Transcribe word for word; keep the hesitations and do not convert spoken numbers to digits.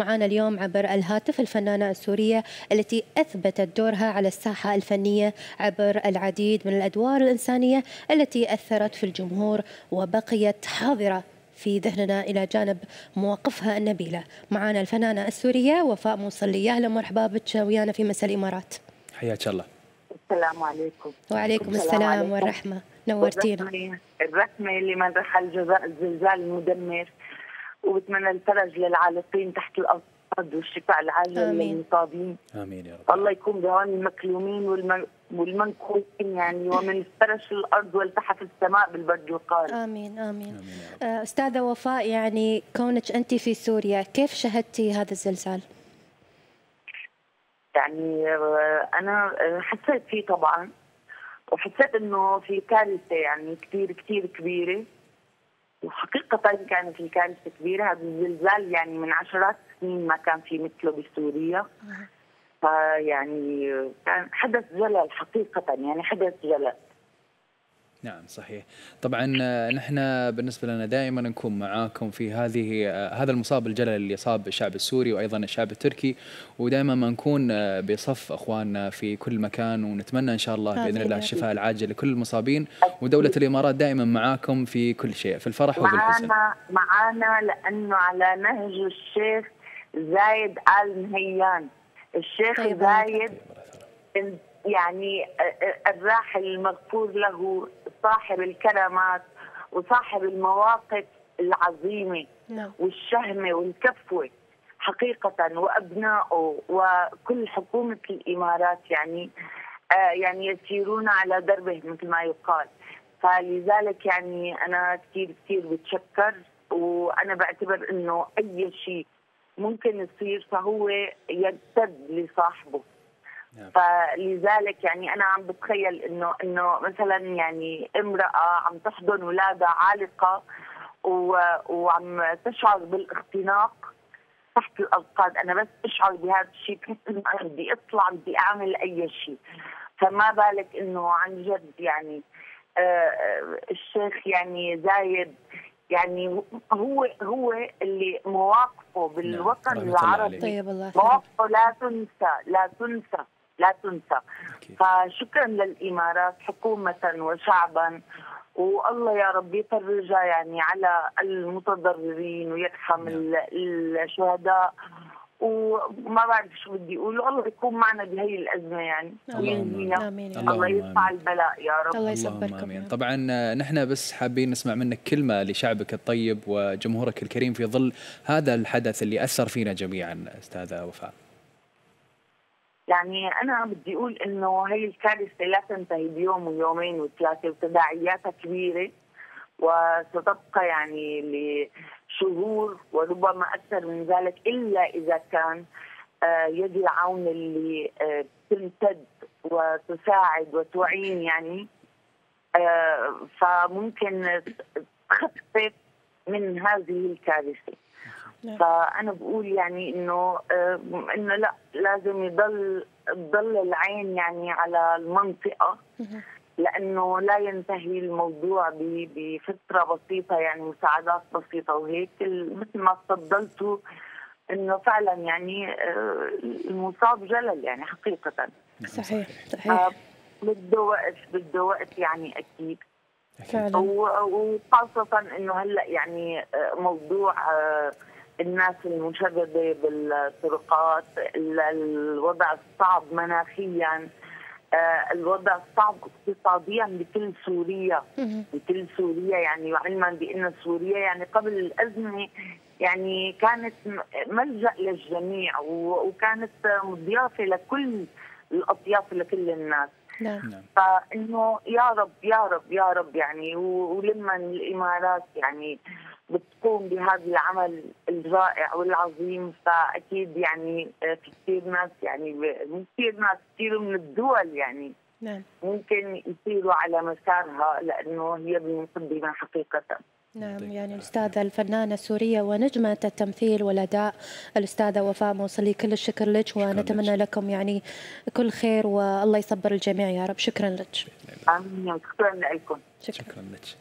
معنا اليوم عبر الهاتف الفنانة السورية التي أثبتت دورها على الساحة الفنية عبر العديد من الأدوار الإنسانية التي أثرت في الجمهور وبقيت حاضرة في ذهننا إلى جانب مواقفها النبيلة. معنا الفنانة السورية وفاء موصلي. أهلا ومرحبا بك ويانا في مساء الإمارات. حياك الله. السلام عليكم. وعليكم السلام, السلام والرحمة. نورتينا. الرحمة لمن رحل جزاء الزلزال المدمر، وبتمنى الفرج للعالقين تحت الأرض والشفاء العاجل للمصابين. آمين يا رب. الله يكون بعون المكلومين والمن... والمنكوبين يعني، ومن فرش الأرض والتحف السماء بالبرد والقارب. آمين آمين. آمين يا رب. أستاذة وفاء، يعني كونك أنت في سوريا كيف شهدتي هذا الزلزال؟ يعني أنا حسيت فيه طبعا، وحسيت إنه في كارثة يعني كثير كثير كبيرة، وحقيقة كان في كارثة كبيرة. هذا الزلزال يعني من عشرات السنين ما كان في مثله بسوريا. فيعني كان حدث جلل حقيقة، يعني حدث جلل. نعم صحيح. طبعا نحن بالنسبة لنا دائما نكون معاكم في هذه هذا المصاب الجلل اللي صاب الشعب السوري وأيضا الشعب التركي، ودائما ما نكون بصف أخواننا في كل مكان، ونتمنى إن شاء الله بإذن الله الشفاء العاجل لكل المصابين. ودولة الإمارات دائما معاكم في كل شيء، في الفرح وبالحزن. معنا معنا لأنه على نهج الشيخ زايد آل نهيان. الشيخ طيب زايد طيب. يعني الراحل المغفور له، صاحب الكرامات وصاحب المواقف العظيمة والشهمة والكفوة حقيقة، وأبنائه وكل حكومة الإمارات يعني آه يعني يسيرون على دربه مثل ما يقال. فلذلك يعني أنا كثير كثير بتشكر، وأنا بعتبر إنه أي شيء ممكن يصير فهو يجتد لصاحبه. فلذلك يعني انا عم بتخيل انه انه مثلا يعني امراه عم تحضن اولادها عالقه وعم تشعر بالاختناق تحت الأنقاض. انا بس اشعر بهذا الشيء بحس انه انا بدي اطلع بدي اعمل اي شيء. فما بالك انه عن جد يعني آه الشيخ يعني زايد يعني هو هو اللي مواقفه بالوطن العربي طيب الله مواقفه لا تنسى لا تنسى لا تنسى. فشكرا للإمارات حكومة وشعبا، والله يا رب يفرجها يعني على المتضررين ويرحم الشهداء، وما بعرف شو بدي اقول. الله يكون معنا بهي الازمه يعني وينهينا. الله يرفع البلاء يا رب. الله يصبركم. امين. طبعا نحن بس حابين نسمع منك كلمه لشعبك الطيب وجمهورك الكريم في ظل هذا الحدث اللي اثر فينا جميعا استاذه وفاء. يعني انا بدي اقول انه هي الكارثه لا تنتهي بيوم ويومين وثلاثه، وتداعياتها كبيره وستبقى يعني لشهور وربما اكثر من ذلك، الا اذا كان يد العون اللي تمتد وتساعد وتعين يعني، فممكن تخفف من هذه الكارثه. فأنا بقول يعني إنه إنه لا لازم يضل تضل العين يعني على المنطقة، لأنه لا ينتهي الموضوع بفترة بسيطة يعني مساعدات بسيطة وهيك. مثل ما تفضلتوا إنه فعلا يعني المصاب جلل يعني حقيقة. صحيح صحيح. بده وقت بده وقت يعني أكيد فعلا. وخاصة إنه هلا يعني موضوع الناس المشردة بالطرقات، الوضع الصعب مناخيا، الوضع الصعب اقتصاديا بكل سوريا بكل سوريا يعني، وعلما بأن سوريا يعني قبل الأزمة يعني كانت ملجأ للجميع وكانت مضيافة لكل الأطياف لكل الناس. نعم. فإنه يا رب يا رب يا رب يعني، ولما الإمارات يعني بتقوم بهذا العمل الرائع والعظيم، فأكيد يعني في كثير ناس يعني كثير ناس كثير من الدول يعني نعم. ممكن يسيروا على مسارها لأنه هي بالمقدمة حقيقة. نعم. يعني الأستاذة الفنانة السورية ونجمة التمثيل والأداء الأستاذة وفاء موصلي، كل الشكر لك، ونتمنى لكم يعني كل خير والله يصبر الجميع يا رب. شكرا لك. آمين. شكرا لكم. شكرا, شكرا لك.